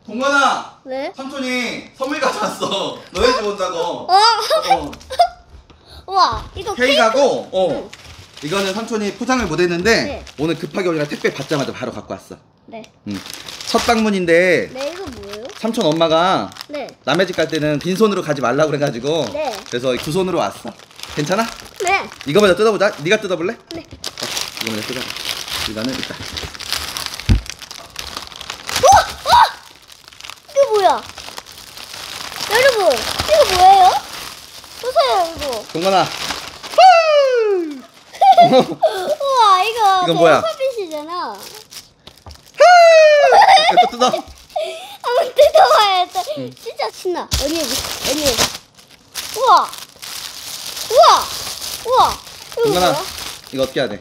동건아. 왜? 삼촌이 선물 가져왔어. 너네 집 온다고. 우와, 이거 케이크하고 응. 이거는 삼촌이 포장을 못했는데 네. 오늘 급하게 오느라 택배 받자마자 바로 갖고 왔어. 네. 첫 방문인데 네, 이거 뭐예요? 삼촌 엄마가 네. 남의 집 갈 때는 빈손으로 가지 말라고 그래가지고 네. 그래서 두 손으로 왔어. 괜찮아? 네. 이거 먼저 뜯어보자. 네가 뜯어볼래? 네. 이거 먼저 뜯어봐. 이거는 일단 이거 뭐야? 여러분, 이거 뭐예요? 보세요, 이거. 동건아. 우와, 이거 이건 뭐야? 서비스잖아. 이거 뜯어. 한번 뜯어봐야겠다. 진짜 신나. 언니 해봐. 우와. 이거 동건아, 뭐야? 이거 어떻게 해야 돼?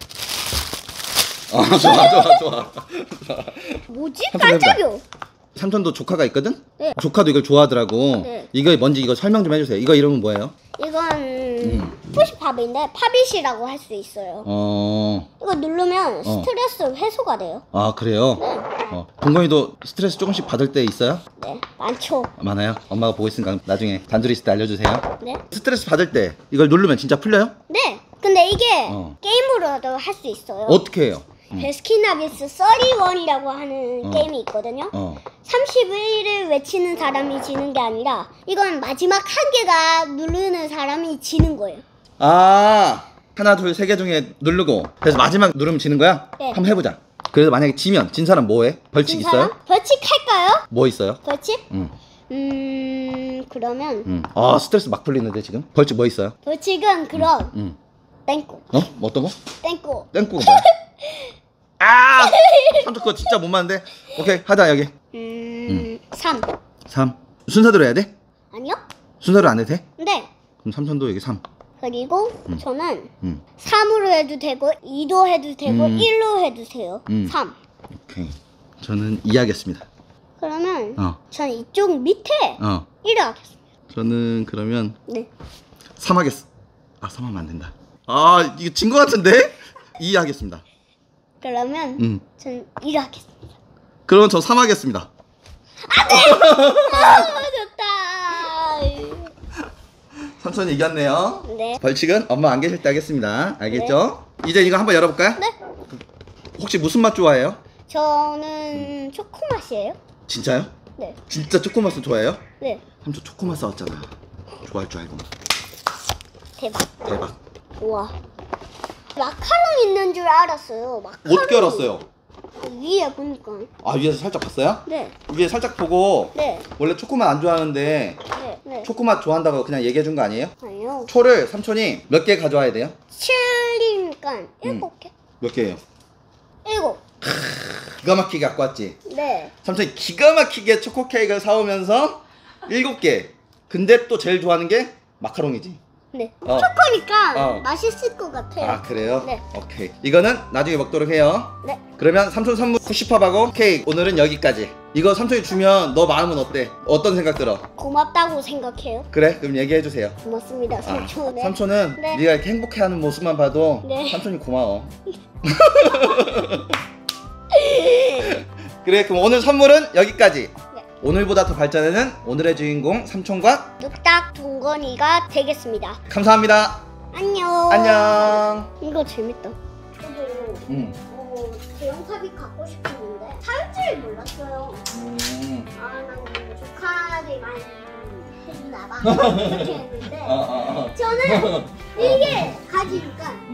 좋아. 뭐지? 한번 해보자. 깜짝이야. 삼촌도 조카가 있거든? 네. 조카도 이걸 좋아하더라고. 네. 이거 뭔지 이거 설명 좀 해주세요. 이거 이름은 뭐예요? 이건 푸시팝인데 팝잇이라고 할 수 있어요. 이거 누르면 스트레스 해소가 돼요. 아 그래요? 네. 동건이도 스트레스 조금씩 받을 때 있어요? 네, 많죠. 많아요? 엄마가 보고 있으니까 나중에 단둘이 있을 때 알려주세요. 네. 스트레스 받을 때 이걸 누르면 진짜 풀려요? 네. 근데 이게 어. 게임으로도 할 수 있어요. 어떻게 해요? 베스킨라빈스 31이라고 하는 게임이 있거든요. 31을 외치는 사람이 지는 게 아니라 이건 마지막 한 개가 누르는 사람이 지는 거예요. 아 하나 둘 세 개 중에 누르고 그래서 마지막 누르면 지는 거야? 네. 한번 해보자. 그래서 만약에 지면 진 사람 뭐 해? 벌칙 진 있어요? 사람? 벌칙 할까요? 뭐 있어요? 벌칙? 응. 그러면 아 스트레스 막 풀리는데 지금? 벌칙 뭐 있어요? 벌칙은 그럼 응. 땡꼬. 뭐 어떤 거? 땡꼬. 땡꾸가 뭐야? 아! 삼촌 그거 진짜 못 맞는데? 오케이 하자 여기 3. 3 순서대로 해야 돼? 아니요? 순서대로 안 해도 돼? 네. 그럼 삼촌도 여기 3 그리고 저는 음. 3으로 해도 되고 2도 해도 되고 1로 해도 돼요. 3. 오케이 저는 2 하겠습니다. 그러면 어. 저는 이쪽 밑에 1을 하겠습니다. 저는 그러면 네. 3 하겠어. 아 3 하면 안 된다. 아 이거 진 거 같은데? 2 하겠습니다. 그러면 저는 1을 하겠습니다. 그러면 저 3 하겠습니다. 아, 좋다. 삼촌이 이겼네요. 네. 벌칙은 엄마 안 계실 때 하겠습니다. 알겠죠? 이제 이거 한번 열어볼까요? 네. 혹시 무슨 맛 좋아해요? 저는 초코 맛이에요. 진짜요? 네. 진짜 초코맛을 좋아해요? 네. 삼촌 초코맛 사왔잖아. 좋아할 줄 알고. 대박. 대박. 우와. 마카롱 있는 줄 알았어요. 마카롱. 어떻게 알았어요? 위에 보니까. 아 위에서 살짝 봤어요? 네. 위에 살짝 보고 네. 원래 초코맛 안 좋아하는데 네. 네. 초코맛 좋아한다고 그냥 얘기해 준 거 아니에요? 아니요. 초를 삼촌이 몇 개 가져와야 돼요? 7이니까 7개. 몇 개예요? 7. 기가 막히게 갖고 왔지? 네. 삼촌이 기가 막히게 초코 케이크를 사오면서 7개. 근데 또 제일 좋아하는 게 마카롱이지? 네. 어. 초코니까 맛있을 것 같아요. 아 그래요? 네. 오케이. 이거는 나중에 먹도록 해요. 네. 그러면 삼촌 선물 푸시팝하고 케이크 오늘은 여기까지. 이거 삼촌이 주면 너 마음은 어때? 어떤 생각 들어? 고맙다고 생각해요. 그래? 그럼 얘기해 주세요. 고맙습니다, 삼촌. 네. 삼촌은 네. 네가 이렇게 행복해하는 모습만 봐도 네. 삼촌이 고마워. 그래 그럼 오늘 선물은 여기까지. 네. 오늘보다 더 발전하는 오늘의 주인공 삼촌과 뚝딱 동건이가 되겠습니다. 감사합니다. 안녕. 안녕. 이거 재밌다. 저도 음. 대형탑이 갖고 싶었는데 살 줄 몰랐어요. 난 조카들이 많이 해주나 봐. 이렇게 했는데 저는 이게 가지니까